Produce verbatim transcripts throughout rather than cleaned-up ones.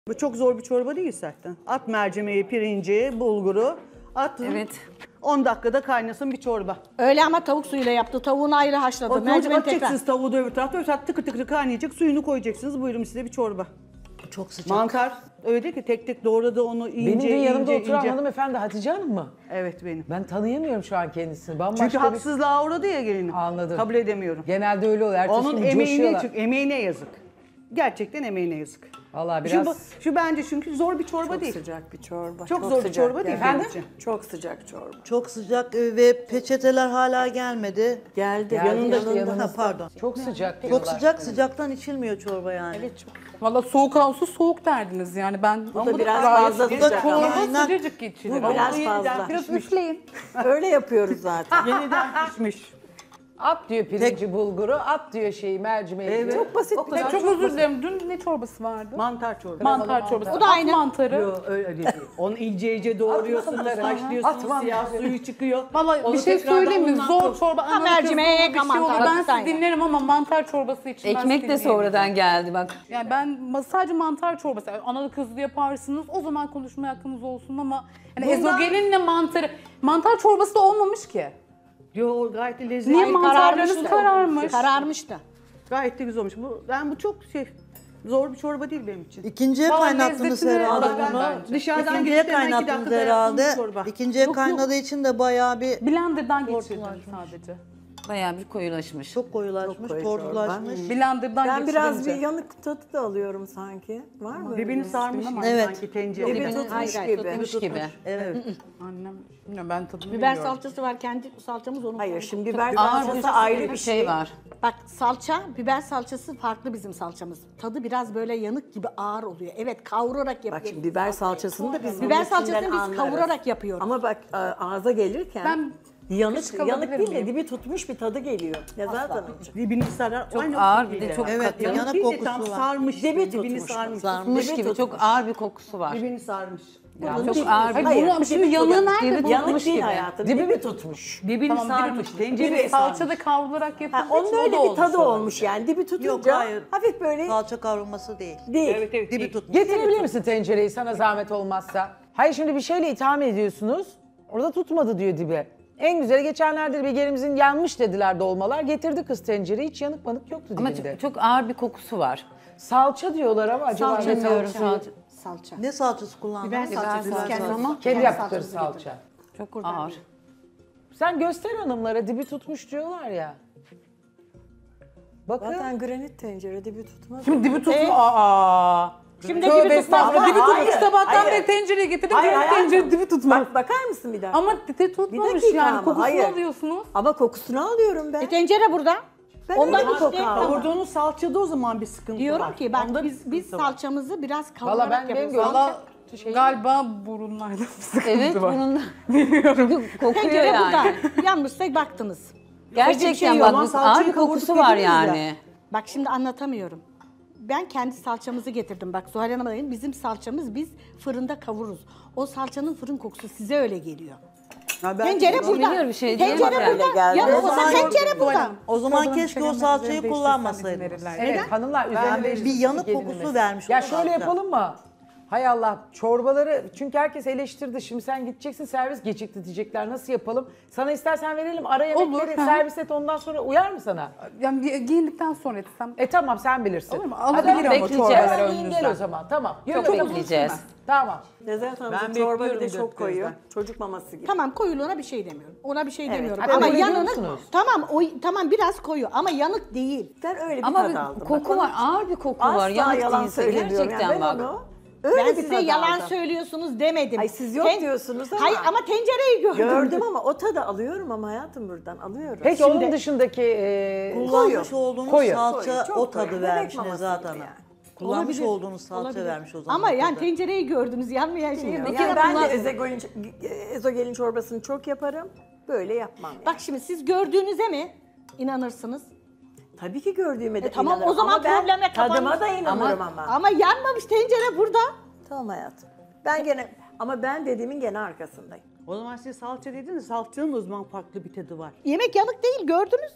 Bu çok zor bir çorba değil zaten. At mercimeği, pirinci, bulguru. At. Evet. on dakikada kaynasın bir çorba. Öyle ama tavuk suyuyla yaptı. Tavuğunu ayrı haşladı. O sonucu Mercimeği tekrar. atacaksınız tavuğu da öbür tarafta. Öbür tarafta tıkır tıkır kaynayacak. Suyunu koyacaksınız. Buyurun size bir çorba. Çok sıcak. Mantar. Öyle değil ki tek tek doğradı onu ince Benim dün yanımda ince oturan ince. hanımefendi Hatice Hanım mı? Evet benim. Ben tanıyamıyorum şu an kendisini. Bambaşka Çünkü bir... haksızlığa uğradı ya gelini. Anladım. Kabul edemiyorum. Genelde öyle oluyor. Ertesi Onun gün emeğine, coşuyorlar. çünkü emeğine yazık. Gerçekten emeğine yazık. Vallahi Şu, biraz... bu- şu bence çünkü zor bir çorba Çok değil. sıcak bir çorba. Çok zor bir sıcak çorba değil yani. benim için. Çok sıcak çorba. Çok sıcak e, ve peçeteler hala gelmedi. Geldi. Geldi yanında işte yanımızda. Ha, pardon. Çok sıcak Çok diyorlar. sıcak sıcaktan içilmiyor çorba yani. Evet çok. Valla soğuk havası soğuk derdiniz yani ben. Bu da biraz fazla Bu da sıcak. çorba ama inan- Sıcacık geçirir. Bu biraz fazla. Biraz üfleyin. Öyle yapıyoruz zaten. Yeniden pişmiş. At diyor pirinci bulguru, at diyor şeyi mercimeği. Evet. diyor. Çok basit bir Ya çok özür dilerim. Dün ne çorbası vardı? Mantar çorbası. Mantar çorbası. O da At aynı. mantarı. Yok öyle değil. Onu ince ince doğruyorsunuz, mantarı. haşlıyorsunuz, At siyah mantarı. suyu çıkıyor. Valla Onu bir şey tekrardan söyleyeyim mi? ondan Zor sonra- çorba. Ha, ana mercimeğe kızı, ek bir şey mantar, olur. Ben lütfen sizi ya. dinlerim ama mantar çorbası için ben Ekmek sizi de sonradan dinleyemeyeceğim. geldi bak. Yani ben ma- sadece mantar çorbası, yani analı kızlı yaparsınız o zaman konuşma hakkınız olsun ama yani Bundan- ezogelinle mantarı, mantar çorbası da olmamış ki. Yo gayet de lezzetli. Niye Ay, mantarlarınız kararmış? Kararmış da. Gayet de güzel olmuş. Bu, ben bu çok şey, zor bir çorba değil benim için. İkinciye Vallahi kaynattınız lezzetini herhalde alamam bunu. bence. Dışarıdan İkinciye gelip hemen iki kaynattınız dakikada yaptığım herhalde. bir çorba. İkinciye Yok, kaynadığı için de bayağı bir Blender'dan geçirdim sadece. Bayağı bir koyulaşmış. çok koyulaşmış, koyu tortulaşmış. Blender'dan Ben biraz bir geçirince. yanık tadı da alıyorum sanki. Var mı? öyle Birbirini bir- sarmış gibi Evet. sanki tencere. Dibi Birbirini- tutmuş Hayır, hayır, gibi. Tutmuş gibi. Evet. Annem, bilmiyorum, ben tadını Biber bilmiyorum. salçası var. Kendi salçamız onun. Hayır şimdi biber Ağır salçası bir ayrı bir şey. şey var. Bak salça, biber salçası farklı bizim salçamız. Tadı biraz böyle yanık gibi ağır oluyor. Evet kavurarak Bak yapıyoruz. şimdi biber salçasını da biz Biber bunun salçasını içinden biz anlarız. kavurarak yapıyoruz. Ama bak a- ağza gelirken Ben yanık kaşık yanık alabilir değil de miyim? dibi tutmuş bir tadı geliyor. Ya zaten Dibini sarar. Çok Aynı ağır, o bir de gibi. çok Evet, katı. yanık Yanık değil de tam kokusu var. sarmış. Dibi dibini tutmuş. sarmış. Sarmış Tutmuş Dibi gibi çok tutmuş. ağır bir kokusu var. Dibini sarmış. Ya Bunun çok dibi- ağır bir Hayır, Bunu şimdi dibi yanığı tutmuş. nerede Dibi bu? Yanık tutmuş değil gibi. hayatım. Dibi Dibi mi tutmuş? Dibini Tamam, sarmış. dibi, Tencere dibi salçada kavrularak yapıldığı Ha, onun için o öyle da bir tadı olmuş olmuş yani. Dibi tutunca Yok, hayır. hafif böyle Salça kavrulması değil. değil. Evet evet. Dibi değil. tutmuş. Getirebilir misin tencereyi sana zahmet olmazsa? Hayır şimdi bir şeyle itham ediyorsunuz. Orada tutmadı diyor dibe. En güzeli geçenlerde bir gelimizin yanmış dediler dolmalar. Getirdi kız tencereyi hiç yanık manık yoktu Ama dibinde. çok, çok ağır bir kokusu var. Salça diyorlar ama acaba Salça ne diyorum. salça? Salça. Ne salçası kullandınız? Biber salçası. Biber Biz kendi- salçası. ama Kendi yaptıkları salçamızı salça. getirdik. Çok ağır. Sen göster hanımlara dibi tutmuş diyorlar ya. Bakın. Zaten granit tencere dibi tutmaz. Şimdi dibi tutma. E? Aa. Şimdi Tövbe dibi tutmaz. estağfurullah. Dibi Hayır, tutmuş. Sabahtan hayır. beri tencereye getirdim. Hayır, Hayır, hayatım. tencere dibi tutmaz. Bak bakar mısın bir dakika? Ama dibi tutmamış dakika yani. ama, Kokusunu hayır. alıyorsunuz. Ama kokusunu alıyorum ben. E, tencere burada. Ben Ondan öyle bir işte koku aldım. Kavurduğunuz salçada o zaman bir sıkıntı var. Diyorum ki bak Onda bir biz biz sıkıntı var. salçamızı biraz Valla kavurarak ben benim yapıyoruz. gözüm Valla galiba burunlarda bir sıkıntı Evet var. bunun çünkü kokuyor Tencere yani. burada. Yanmışsa baktınız. Gerçekten şey bak olan bu salçayı ağır bir kavurduk kokusu var dediniz ya. yani. Bak şimdi anlatamıyorum. Ben kendi salçamızı getirdim. Bak Zuhal Hanım'a diyeyim, bizim salçamız biz fırında kavururuz. O salçanın fırın kokusu size öyle geliyor. Ha, ben- Tencere burada. biliyor bir şey diyemem tencere yani. burada. Geldi. Ya O o zaman zaman- tencere burada. O zaman Çorbanın keşke o şekerleri salçayı değiştirsem kullanmasaydınız. izin verirler. Evet hanımlar üzerine Ben bir yanık kokusu vermiş. Ya o şöyle salça. yapalım mı? Hay Allah çorbaları çünkü herkes eleştirdi. Şimdi sen gideceksin servis gecikti diyecekler. Nasıl yapalım? Sana istersen verelim ara yemekleri Olur, hı. servis et ondan sonra uyar mı sana? Yani bir giyindikten sonra etsem. E tamam sen bilirsin. Olur mu? Hadi Alabilirim ama bekleyeceğiz. çorbaları Hemen yiyin önünüzden. gel o zaman tamam. Çok Yürü. bekleyeceğiz. Tamam. Nezahat Ben Hanım'ın çorba bir de bekliyorum çok dört koyu. gözle. Çocuk maması gibi. Tamam koyuluğuna bir şey demiyorum. Ona bir şey Evet, demiyorum. hadi Ama öyle diyor yanık musunuz? tamam o tamam biraz koyu ama yanık değil. Ben öyle bir Ama tad bir aldım. koku Bak, var, ağır bir koku asla var. Yanık yalan değilse söylemiyorum. gerçekten yani ben bak. onu öyle Ben bir size tad yalan aldım. söylüyorsunuz demedim. Ay siz yok diyorsunuz ama. Hayır ama tencereyi gördüm. Gördüm ama o tadı alıyorum ama hayatım buradan alıyorum. Peki onun dışındaki e, Kullanmış Koyu. olduğunuz Koyu. salça Koyu, çok o koyu. tadı Bebek vermiş maması Nezahat gibi Hanım. yani. Kullanmış Olabilir, olduğunuz salça olabilir. vermiş o zaman. Ama o yani tadı. tencereyi gördünüz yanmayan şeyi. Yani Bir kere ben de kullan- ezogelin, ezogelin çorbasını çok yaparım. Böyle yapmam. Yani. Bak şimdi siz gördüğünüze mi inanırsınız? Tabii ki gördüğüme de E tamam, inanırım o zaman ama ben probleme tadıma kapanmış. da inanırım ama. Ama yanmamış tencere burada. Tamam hayatım. Ben gene ama ben dediğimin gene arkasındayım. O zaman siz salça dediniz, salçanın o zaman farklı bir tadı var. Yemek yanık değil gördünüz.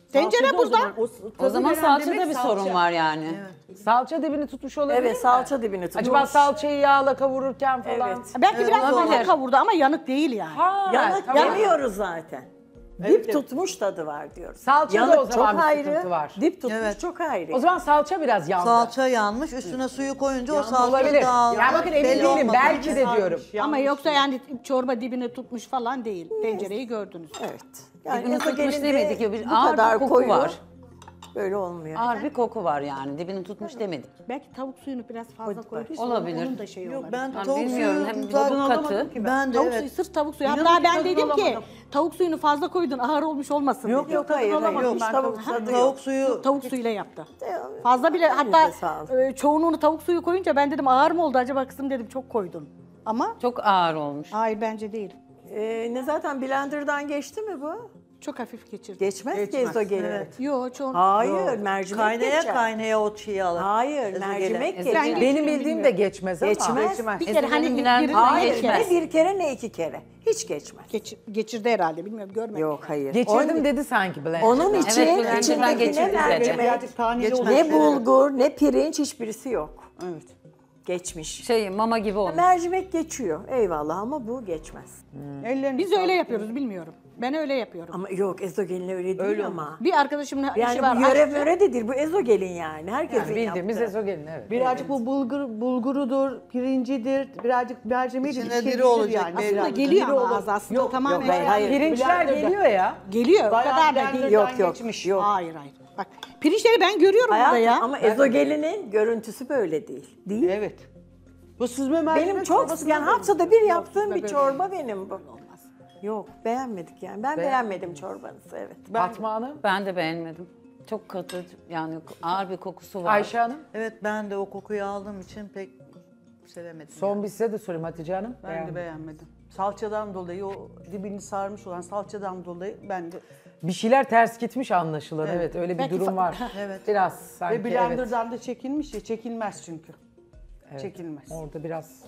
Tencere Salçada o burada. zaman, o, O tadı zaman veren salçada demek bir salça. sorun var yani. Salça dibini tutmuş olabilir Evet mi? salça dibini tutmuş. Acaba salçayı yağla kavururken falan. Evet. Belki biraz olabilir. fazla kavurdu ama yanık değil yani. Ha, Yanık tamam. yemiyoruz zaten. Dip tutmuş tadı var diyoruz. Salçada Yanık o zaman çok bir ayrı, sıkıntı var. dip tutmuş Evet. çok ayrı. O zaman salça biraz yandı. Salça yanmış, üstüne suyu koyunca o salça olabilir. dağıldı. Ya bakın emin Belli değilim. olmadı. Belki de diyorum. Ama yoksa yani çorba dibine tutmuş falan değil. Tencereyi gördünüz. Evet. Yani Dibini tutmuş ezogelinde demedik ya, bir bu ağır bir kadar koku koyu var. böyle olmuyor. Ağır bir koku var yani. Dibini tutmuş demedik. Belki tavuk suyunu biraz fazla koyduysa Olabilir. onun da şeyi Yok olabilir. ben Ben tavuk bilmiyorum. suyu Hem güzel- çok katı. Ben de Tavuk suyu, evet. sırf tavuk suyu. İnanın Hatta ki ben tadını dedim ki alamadım. tavuk suyunu fazla koydun, ağır olmuş olmasın Yok dedim. yok hayır hayır. alamadım Hiç ben tavuk tavuk tadı Tavuk yok. suyu Tavuk suyuyla yaptı. De- Fazla bile hatta Elinize sağlık. e, çoğunluğunu tavuk suyu koyunca ben dedim ağır mı oldu acaba kızım dedim çok koydun. Ama Çok ağır olmuş. hayır bence değil. Ee, ne zaten blenderdan geçti mi bu? Çok hafif geçirdi. Geçmez ki ezogelin. Evet. Yo çoğun. Hayır mercimek kaynaya geçer. kaynaya o çiğ alır. Hayır Ezogeli. mercimek Ezogeli. geçer. Benim bildiğim de geçmez ama. Geçmez. Bir kere hani Ezogelin bir, bilen- birinden Hayır geçmez. ne bir kere ne iki kere. Hiç geçmez. Geç- geçirdi herhalde bilmiyorum görmedim. Yok hayır. Geçirdim Onun- dedi sanki Bülent. Onun için Evet, blenderdan içindeki ne geçirdi dedi. mercimek, Birazcık taneli Geçmez. olur. ne bulgur, ne pirinç hiçbirisi yok. Evet. Geçmiş. Şey mama gibi olmuş. Mercimek geçiyor eyvallah ama bu geçmez. Ellerini Biz öyle yapıyoruz bilmiyorum. Ben öyle yapıyorum. Ama yok ezogelin öyle değil ama. Bir arkadaşımın Yani işi var. bu yöre aşçı. möre de değil bu ezogelin yani. Herkesin Yani bildiğimiz yaptığı. ezogelin evet. Birazcık bu bulgur, bulgurudur, pirincidir, birazcık mercimeğidir. İçinde içeridir diri olacak, Yani. belli. Aslında Birazcık geliyor diri ama olur. az aslında Yok, tamamen. yok, hayır, hayır. Pirinçler Blender'da. geliyor ya. Geliyor o Bayağı kadar da blenderdan değil. Yok yok geçmiş. yok. Hayır hayır. Bak pirinçleri ben görüyorum burada Hayatım, ya. ama ezogelinin görüntüsü böyle değil. Değil. Evet. Bu süzme mercimek Benim çok çorbasından yani benim. haftada bir yaptığım bir çorba benim bu. Olmaz. Yok beğenmedik yani. Ben beğenmedim çorbanızı evet. Fatma Hanım, Ben de beğenmedim. Çok katı yani ağır bir kokusu var. Ayşe Hanım. Evet ben de o kokuyu aldığım için pek sevemedim. Son bir size de sorayım Hatice Hanım. Ben Beğendin. de beğenmedim. Salçadan dolayı, o dibini sarmış olan salçadan dolayı ben de... Bir şeyler ters gitmiş anlaşılan. Evet, öyle bir Belki durum fa- var. Evet. Biraz sanki Ve evet. blenderdan da çekilmiş ya, çekilmez çünkü. Çekilmez. Orada biraz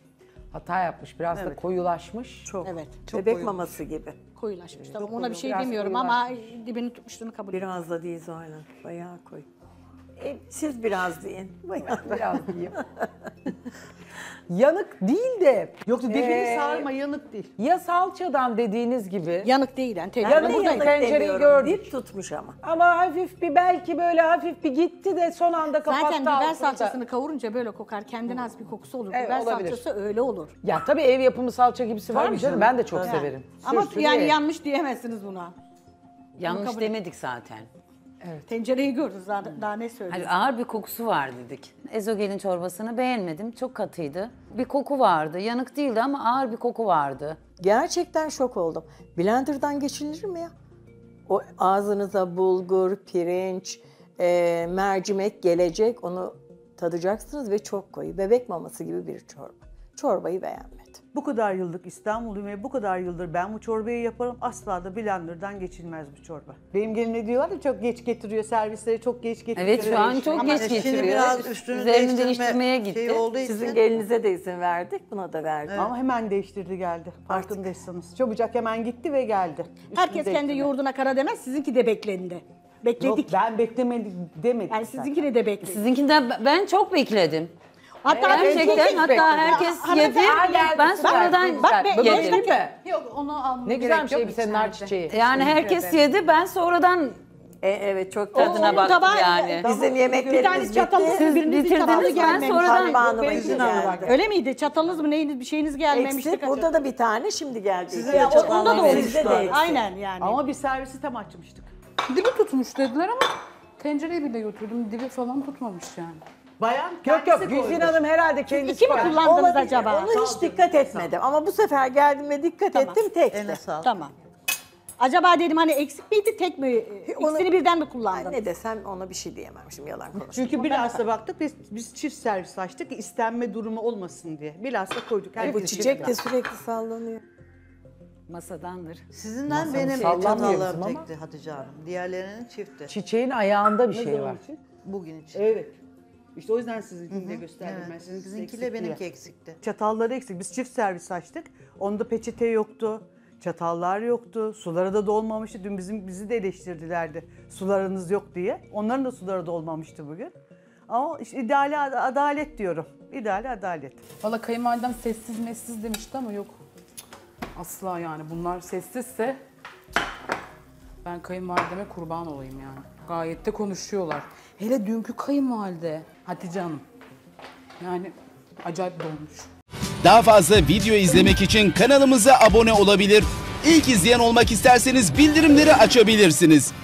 hata yapmış. Biraz da Evet. koyulaşmış. Çok. Evet. Bebek koyu. maması gibi. Koyulaşmış. Tamam ona bir şey Biraz demiyorum ama dibini tutmuşluğunu kabul ediyorum. Biraz da değil Zuhal Hanım. Bayağı koy. E, siz biraz deyin. Bayağı. Biraz diyeyim. Yanık değil de. Yoksa dibini Ee, sarma, yanık değil. Ya salçadan dediğiniz gibi. Yanık değil yani. Ben Tencere de burada yanık tencereyi demiyorum. gördük. Dip tutmuş ama. Ama hafif bir belki böyle hafif bir gitti de son anda kapattı Zaten biber altını da. salçasını kavurunca böyle kokar. Kendine has bir kokusu olur. Evet, biber olabilir. salçası öyle olur. Ya tabii ev yapımı salça gibisi var Tabii mı canım? canım. Ben de çok Yani. severim. Ama Sür sür yani ye. yanlış diyemezsiniz buna. Yanlış kabul- demedik zaten. Tencereyi gördünüz daha, daha ne söyleyeyim. Hani ağır bir kokusu var dedik. Ezogelin çorbasını beğenmedim. Çok katıydı. Bir koku vardı. Yanık değildi ama ağır bir koku vardı. Gerçekten şok oldum. Blenderdan geçilir mi ya? O ağzınıza bulgur, pirinç, e, mercimek gelecek. Onu tadacaksınız ve çok koyu. Bebek maması gibi bir çorba. Çorbayı beğenmedim. Bu kadar yıllık İstanbulluyum ve bu kadar yıldır ben bu çorbayı yaparım. Asla da blenderdan geçilmez bu çorba. Benim geline diyorlar ya çok geç getiriyor, servisleri çok geç getiriyor. Evet şu an çok Ama geç şimdi getiriyor. biraz üstünü Üzerini değiştirme değiştirmeye gitti. şeyi olduğu için Sizin gelinize de izin verdik, buna da verdik. Ama hemen değiştirdi geldi. Farkındaysanız. Çabucak hemen gitti ve geldi. Üstünü Herkes kendi değiştirdi. yoğurduna kara demez, sizinki de beklendi. Yok Bekledik. ben beklemedim demedim. Yani zaten. sizinkini de bekledik. Sizinkinden ben çok bekledim. Hatta Gerçekten sizinki- hatta herkes yedi. Ben sonradan Bak be, yedim. beş dakika- Yok onu almaya Ne güzel bir gerek şey yok bir senin nar içeride. çiçeği. Yani herkes yedi. Ben sonradan E, evet çok tadına onun baktım tabağı- yani. Bizim bir yemeklerimiz tane çatalınız, bitti. birinizin bitirdiniz, çatalı ben gelmemiş. sonradan- Fatma Hanım'ın benimki işi de var. geldi. Öyle miydi? Çatalınız mı neyiniz bir şeyiniz gelmemişti. Eksik. Burada da bir tane şimdi geldi. Sizin Ya, de çatal Onda da Evet. olmuştu. Sizde de eksik. Aynen yani. Ama bir servisi tam açmıştık. Dibi tutmuş dediler ama tencereyi bile götürdüm. Dibi falan tutmamış yani. Bayan Yok yok kendisi Gülsün koydu. Hanım herhalde kendisi İki mi koyar. kullandınız Olabilir. acaba? Ona hiç dikkat etmedim. Ama bu sefer geldim ve dikkat Tamam. ettim tekti. Eline sağlık. Tamam. Acaba dedim hani eksik miydi tek mi? Onu- İkisini birden mi Ay, kullandın? ne desem ona bir şey diyemem şimdi yalan konuşayım. Çünkü bilhassa baktık biz, biz çift servis açtık ki istenme durumu olmasın diye. Bilhassa koyduk. Bu Herkes çiçek de sürekli sallanıyor. masadandır. Sizinden benim sallanmıyor çatallarım bizim ama. tekti Hatice Hanım. Diğerlerinin çifti. Çiçeğin ayağında bir Ne şey zaman var. için? Bugün için. Evet. İşte o yüzden sizinkini de gösterdim ben. Evet. Sizinkisi Sizinkiyle eksik benimki diye. eksikti. Çatalları eksik. Biz çift servis açtık. Onda peçete yoktu. Çatallar yoktu. Suları da dolmamıştı. Dün bizim bizi de eleştirdilerdi. Sularınız yok diye. Onların da suları dolmamıştı bugün. Ama işte ideali ad- adalet diyorum. İdeali adalet. Valla kayınvalidem sessiz messiz demişti ama yok. Asla yani. Bunlar sessizse ben kayınvalideme kurban olayım yani. Gayet de konuşuyorlar. Hele dünkü kayınvalide Hatice Hanım. Yani acayip dolmuş. Daha fazla video izlemek için kanalımıza abone olabilir. İlk izleyen olmak isterseniz bildirimleri açabilirsiniz.